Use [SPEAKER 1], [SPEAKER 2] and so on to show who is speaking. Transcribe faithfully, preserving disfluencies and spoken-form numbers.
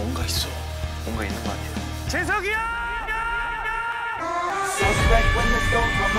[SPEAKER 1] 뭔가 있어. 뭔가 있는 것 같아요.
[SPEAKER 2] 재석이야!
[SPEAKER 3] Suspect when the storm comes